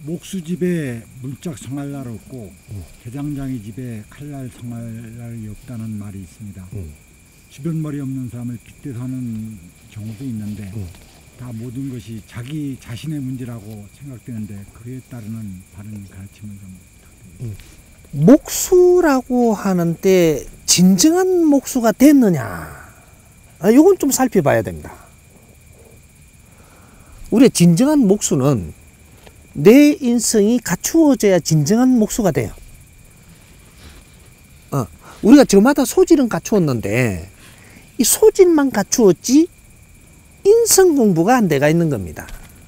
목수 집에 물짝 성할날 없고 개장장이 집에 칼날 성할날이 없다는 말이 있습니다. 주변 머리 없는 사람을 빗대서 하는 경우도 있는데 다 모든 것이 자기 자신의 문제라고 생각되는데 그에 따르는 바른 가르침을 좀 부탁드립니다. 목수라고 하는데 진정한 목수가 됐느냐? 이건 좀 살펴봐야 됩니다. 우리의 진정한 목수는 내 인성이 갖추어져야 진정한 목수가 돼요. 우리가 저마다 소질은 갖추었는데 이 소질만 갖추었지 인성 공부가 안 돼가 있는 겁니다.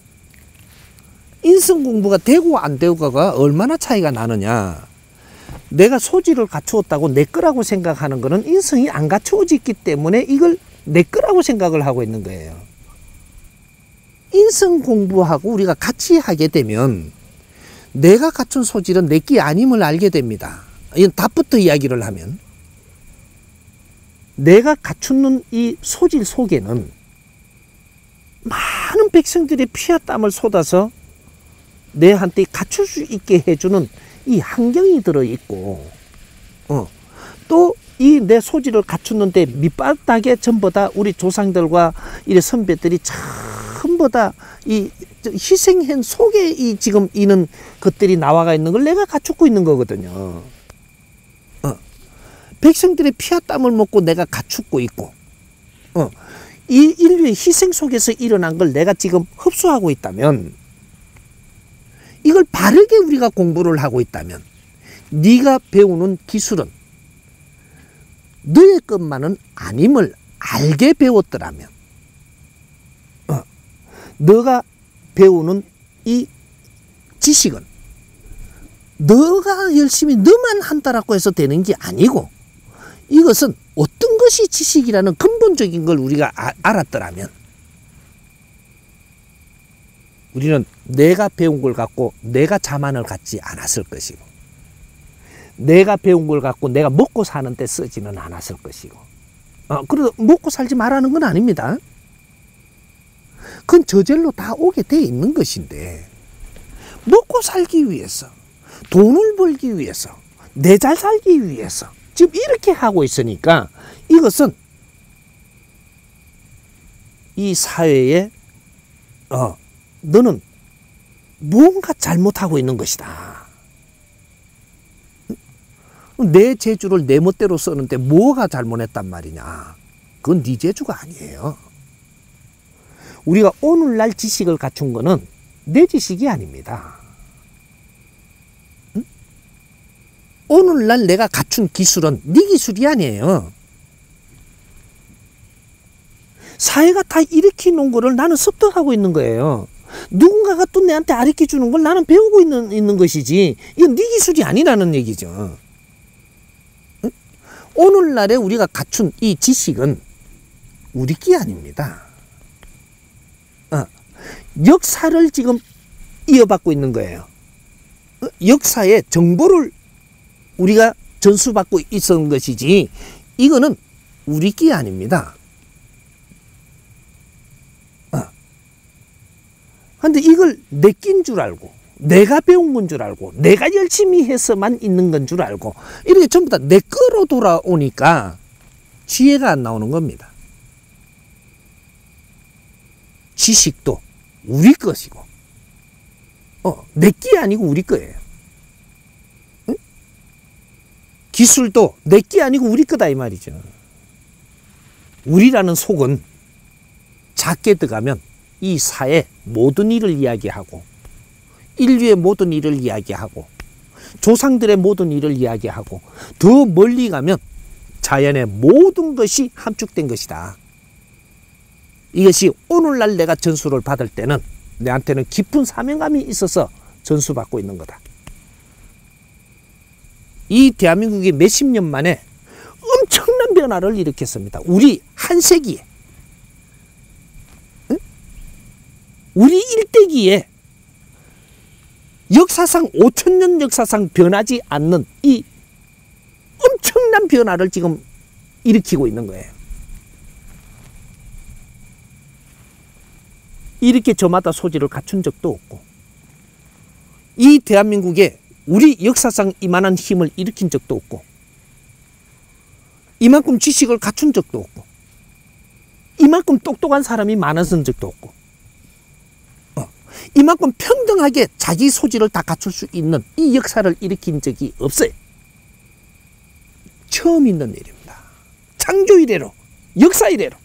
인성 공부가 되고 안 되고가 얼마나 차이가 나느냐. 내가 소질을 갖추었다고 내 거라고 생각하는 거는 인성이 안 갖추어졌기 때문에 이걸 내 거라고 생각을 하고 있는 거예요. 인성 공부하고 우리가 같이 하게 되면 내가 갖춘 소질은 내 게 아님을 알게 됩니다. 이건 답부터 이야기를 하면 내가 갖추는 이 소질 속에는 많은 백성들의 피와 땀을 쏟아서 내한테 갖출 수 있게 해주는 이 환경이 들어있고 또 이 내 소질을 갖추는데 밑바닥에 전부 다 우리 조상들과 이 선배들이 전부 다 이 희생한 속에 이 지금 이는 것들이 나와가 있는 걸 내가 갖추고 있는 거거든요. 백성들의 피와 땀을 먹고 내가 갖추고 있고 이 인류의 희생 속에서 일어난 걸 내가 지금 흡수하고 있다면 이걸 바르게 우리가 공부를 하고 있다면 네가 배우는 기술은 너의 것만은 아님을 알게 배웠더라면 너가 배우는 이 지식은 너가 열심히 너만 한다라고 해서 되는 게 아니고 이것은 어떤 것이 지식이라는 근본적인 걸 우리가 알았더라면 우리는 내가 배운 걸 갖고 내가 자만을 갖지 않았을 것이고 내가 배운 걸 갖고 내가 먹고 사는데 쓰지는 않았을 것이고 그래도 먹고 살지 말라는 건 아닙니다. 그건 저절로 다 오게 돼 있는 것인데 먹고 살기 위해서 돈을 벌기 위해서 내 잘 살기 위해서 지금 이렇게 하고 있으니까 이것은 이 사회에 너는 무언가 잘못하고 있는 것이다. 내 재주를 내 멋대로 쓰는데 뭐가 잘못했단 말이냐. 그건 네 재주가 아니에요. 우리가 오늘날 지식을 갖춘 거는 내 지식이 아닙니다. 오늘날 내가 갖춘 기술은 네 기술이 아니에요. 사회가 다 일으켜 놓은 거를 나는 습득하고 있는 거예요. 누군가가 또 내한테 가르쳐 주는 걸 나는 배우고 있는 것이지 이건 네 기술이 아니라는 얘기죠. 오늘날에 우리가 갖춘 이 지식은 우리 게 아닙니다. 역사를 지금 이어받고 있는 거예요. 역사의 정보를 우리가 전수받고 있었던 것이지 이거는 우리 게 아닙니다. 그런데 이걸 내 낀 줄 알고 내가 배운 건 줄 알고 내가 열심히 해서만 있는 건 줄 알고 이렇게 전부 다 내 거로 돌아오니까 지혜가 안 나오는 겁니다. 지식도 우리 것이고 내 게 아니고 우리 거예요. 응? 기술도 내 게 아니고 우리 거다 이 말이죠. 우리라는 속은 작게 들어가면 이 사회 모든 일을 이야기하고 인류의 모든 일을 이야기하고 조상들의 모든 일을 이야기하고 더 멀리 가면 자연의 모든 것이 함축된 것이다. 이것이 오늘날 내가 전수를 받을 때는 내한테는 깊은 사명감이 있어서 전수받고 있는 거다. 이 대한민국이 몇십 년 만에 엄청난 변화를 일으켰습니다. 우리 한 세기에 우리 일대기에 역사상 5천년 역사상 변하지 않는 이 엄청난 변화를 지금 일으키고 있는 거예요. 이렇게 저마다 소질을 갖춘 적도 없고 이 대한민국에 우리 역사상 이만한 힘을 일으킨 적도 없고, 이만큼 지식을 갖춘 적도 없고, 이만큼 똑똑한 사람이 많아진 적도 없고, 이만큼 평등하게 자기 소질을 다 갖출 수 있는 이 역사를 일으킨 적이 없어요. 처음 있는 일입니다. 창조 이래로, 역사 이래로.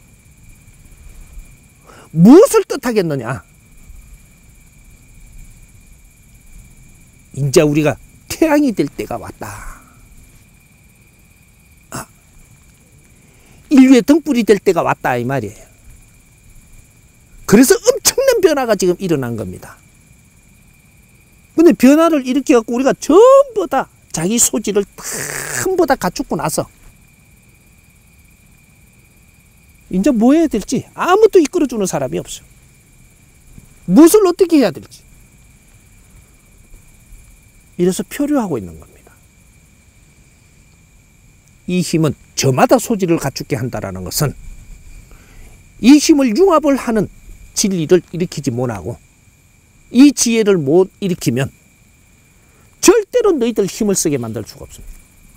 무엇을 뜻하겠느냐? 이제 우리가 태양이 될 때가 왔다. 인류의 등불이 될 때가 왔다 이 말이에요. 그래서 엄청난 변화가 지금 일어난 겁니다. 근데 변화를 일으켜갖고 우리가 전부 다 자기 소질을 전부 다 갖추고 나서 이제 뭐 해야 될지 아무도 이끌어주는 사람이 없어. 무엇을 어떻게 해야 될지. 이래서 표류하고 있는 겁니다. 이 힘은 저마다 소질을 갖추게 한다는 것은 이 힘을 융합을 하는 진리를 일으키지 못하고 이 지혜를 못 일으키면 절대로 너희들 힘을 쓰게 만들 수가 없습니다.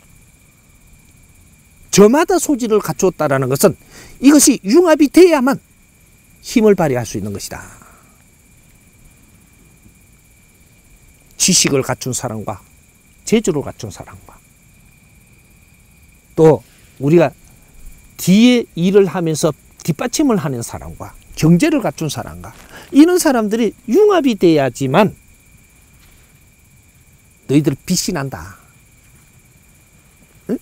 저마다 소질을 갖추었다는 것은 이것이 융합이 돼야만 힘을 발휘할 수 있는 것이다. 지식을 갖춘 사람과 재주를 갖춘 사람과 또 우리가 뒤에 일을 하면서 뒷받침을 하는 사람과 경제를 갖춘 사람과 이런 사람들이 융합이 돼야지만 너희들 빛이 난다. 응?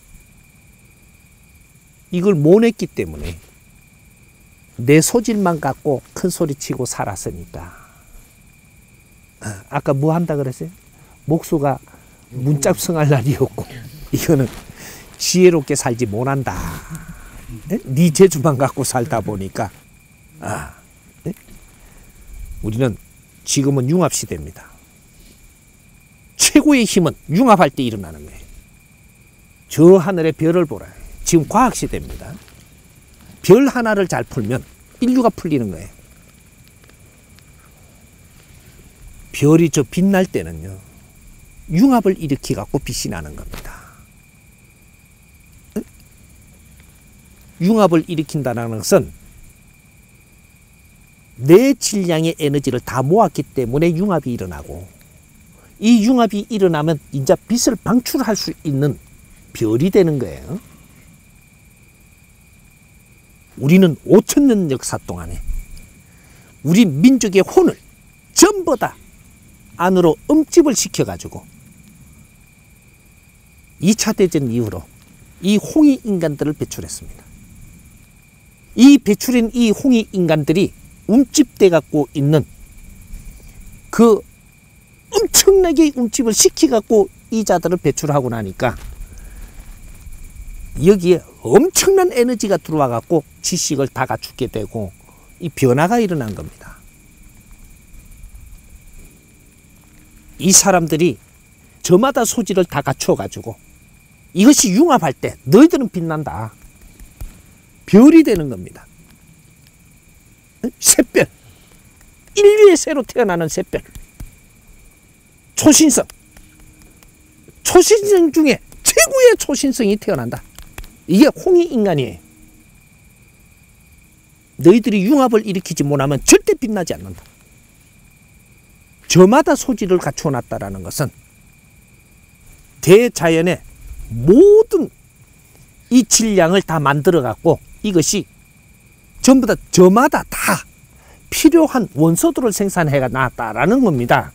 이걸 못 했기 때문에 내 소질만 갖고 큰 소리 치고 살았으니까. 아까 뭐 한다 그랬어요? 목수가 문짝성할 날이었고 이거는 지혜롭게 살지 못한다. 네 재주만 갖고 살다 보니까 우리는 지금은 융합 시대입니다. 최고의 힘은 융합할 때 일어나는 거예요. 저 하늘의 별을 보라. 지금 과학 시대입니다. 별 하나를 잘 풀면 인류가 풀리는 거예요. 별이 저 빛날 때는요, 융합을 일으켜 갖고 빛이 나는 겁니다. 융합을 일으킨다는 것은 내 질량의 에너지를 다 모았기 때문에 융합이 일어나고, 이 융합이 일어나면 이제 빛을 방출할 수 있는 별이 되는 거예요. 우리는 5,000년 역사 동안에 우리 민족의 혼을 전부 다 안으로 음집을 시켜가지고 2차 대전 이후로 이 홍위 인간들을 배출했습니다. 이 배출한 이 홍위 인간들이 움집돼 갖고 있는 그 엄청나게 움집을 시켜갖고 이 자들을 배출하고 나니까 여기에 엄청난 에너지가 들어와 갖고 지식을 다 갖추게 되고 이 변화가 일어난 겁니다. 이 사람들이 저마다 소질을 다 갖춰 가지고 이것이 융합할 때 너희들은 빛난다. 별이 되는 겁니다. 샛별, 인류의 새로 태어나는 샛별, 초신성, 초신성 중에 최고의 초신성이 태어난다. 이게 홍위 인간이에요. 너희들이 융합을 일으키지 못하면 절대 빛나지 않는다. 저마다 소질을 갖춰놨다라는 것은 대자연의 모든 이 질량을 다 만들어 갖고 이것이 전부 다 저마다 다 필요한 원소들을 생산해 놨다라는 겁니다.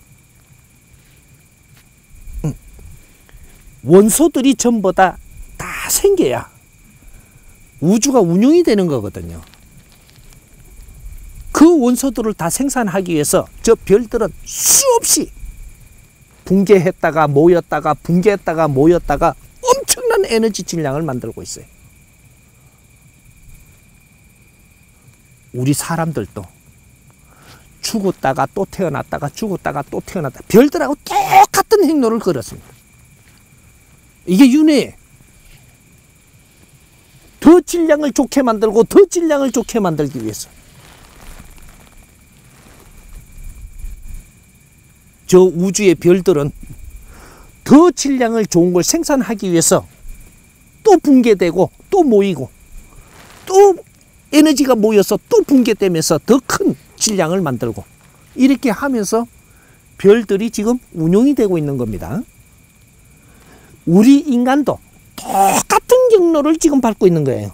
원소들이 전부 다 생겨야 우주가 운영이 되는 거거든요. 그 원소들을 다 생산하기 위해서 저 별들은 수없이 붕괴했다가 모였다가 붕괴했다가 모였다가 엄청난 에너지 질량을 만들고 있어요. 우리 사람들도 죽었다가 또 태어났다가 죽었다가 또 태어났다. 별들하고 똑같은 행로를 걸었습니다. 이게 윤회예요. 더 질량을 좋게 만들고 더 질량을 좋게 만들기 위해서. 저 우주의 별들은 더 질량을 좋은 걸 생산하기 위해서 또 붕괴되고 또 모이고 또 에너지가 모여서 또 붕괴되면서 더 큰 질량을 만들고 이렇게 하면서 별들이 지금 운용이 되고 있는 겁니다. 우리 인간도 똑같은 경로를 지금 밟고 있는 거예요.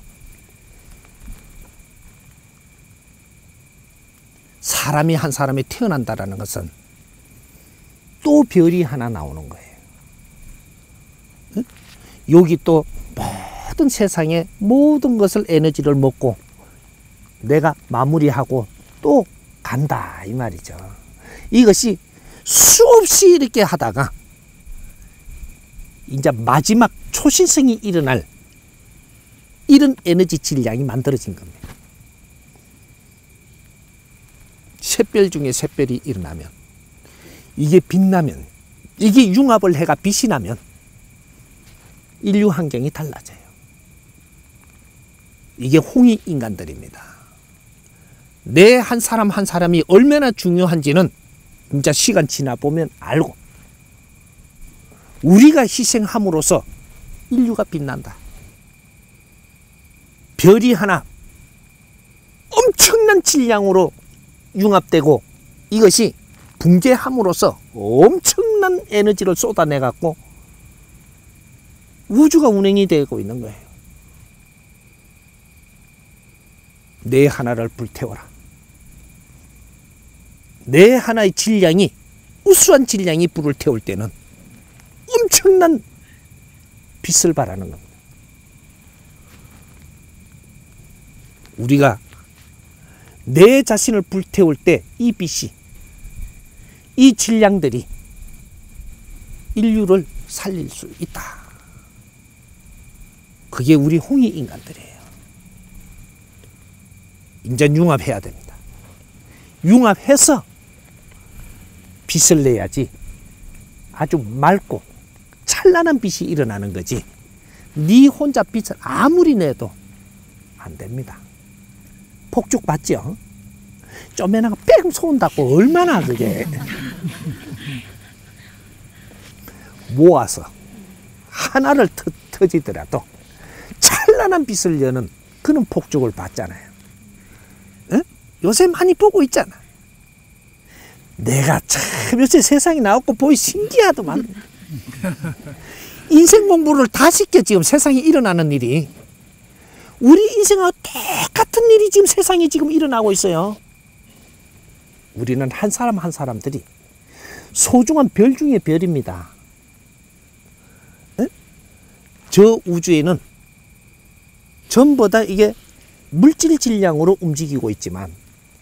사람이 한 사람이 태어난다는 것은 또 별이 하나 나오는 거예요. 여기 또 모든 세상의 모든 것을 에너지를 먹고 내가 마무리하고 또 간다 이 말이죠. 이것이 수없이 이렇게 하다가 이제 마지막 초신성이 일어날 이런 에너지 질량이 만들어진 겁니다. 샛별 중에 샛별이 일어나면 이게 빛나면 이게 융합을 해가 빛이 나면 인류 환경이 달라져요. 이게 홍익 인간들입니다. 내 한 사람 한 사람이 얼마나 중요한지는 진짜 시간 지나 보면 알고 우리가 희생함으로써 인류가 빛난다. 별이 하나 엄청난 질량으로 융합되고 이것이 붕괴함으로써 엄청난 에너지를 쏟아내 갖고 우주가 운행이 되고 있는 거예요. 내 하나를 불태워라. 내 하나의 질량이 우수한 질량이 불을 태울 때는 엄청난 빛을 발하는 겁니다. 우리가 내 자신을 불태울 때 이 빛이 이 질량들이 인류를 살릴 수 있다. 그게 우리 홍익 인간들이에요. 이제 융합해야 됩니다. 융합해서 빛을 내야지 아주 맑고 찬란한 빛이 일어나는 거지 네 혼자 빛을 아무리 내도 안 됩니다. 폭죽 봤죠? 쪼매나가 뺑 쏜다고 얼마나 그게 모아서 하나를 터지더라도 찬란한 빛을 여는 그런 폭죽을 봤잖아요. 에? 요새 많이 보고 있잖아. 내가 참 요새 세상에 나왔고 보이 신기하더만. 인생 공부를 다 시켜 지금 세상에 일어나는 일이. 우리 인생하고 똑같은 일이 지금 세상에 지금 일어나고 있어요. 우리는 한 사람 한 사람들이 소중한 별 중에 별입니다. 에? 저 우주에는 전부 다 이게 물질 질량으로 움직이고 있지만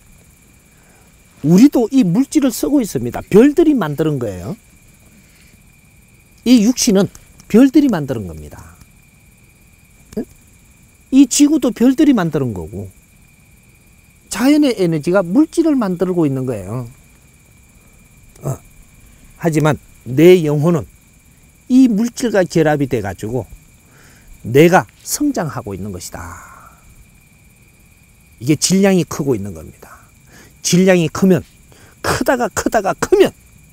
우리도 이 물질을 쓰고 있습니다. 별들이 만드는 거예요. 이 육신은 별들이 만드는 겁니다. 이 지구도 별들이 만드는 거고 자연의 에너지가 물질을 만들고 있는 거예요. 하지만 내 영혼은 이 물질과 결합이 돼 가지고 내가 성장하고 있는 것이다. 이게 질량이 크고 있는 겁니다. 질량이 크면 크다가 크면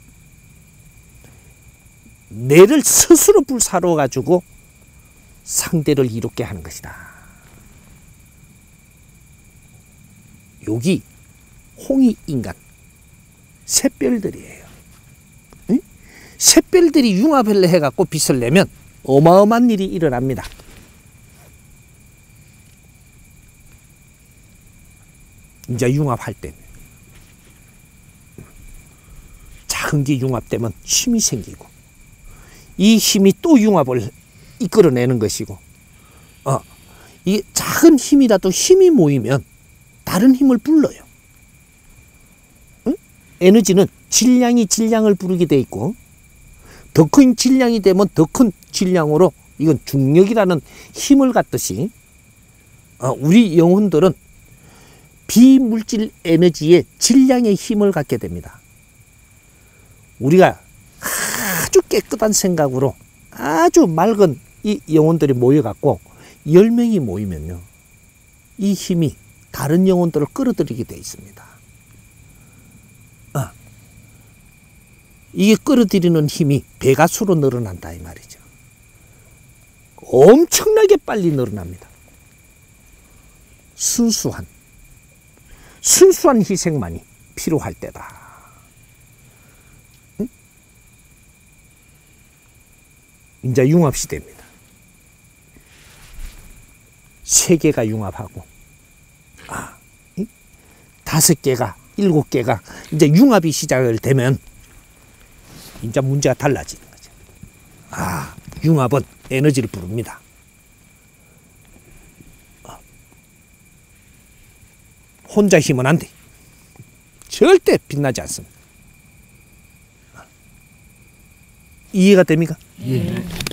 내를 스스로 불사로 가지고 상대를 이롭게 하는 것이다. 여기 홍익 인간 샛별들이에요. 응? 샛별들이 융합을 해갖고 빛을 내면 어마어마한 일이 일어납니다. 이제 융합할 때는 작은 게 융합되면 힘이 생기고 이 힘이 또 융합을 이끌어내는 것이고 이 작은 힘이라도 힘이 모이면 다른 힘을 불러요. 응? 에너지는 질량이 질량을 부르게 돼 있고 더 큰 질량이 되면 더 큰 질량으로 이건 중력이라는 힘을 갖듯이 우리 영혼들은 비물질 에너지의 질량의 힘을 갖게 됩니다. 우리가 아주 깨끗한 생각으로 아주 맑은 이 영혼들이 모여갖고 10명이 모이면요 이 힘이 다른 영혼들을 끌어들이게 되어 있습니다. 이게 끌어들이는 힘이 배가수로 늘어난다 이 말이죠. 엄청나게 빨리 늘어납니다. 순수한 희생만이 필요할 때다. 응? 이제 융합시대입니다. 세계가 융합하고 5개가 7개가 이제 융합이 시작을 되면 이제 문제가 달라지는 거죠. 융합은 에너지를 부릅니다. 혼자 힘은 안 돼. 절대 빛나지 않습니다. 이해가 됩니까? 예.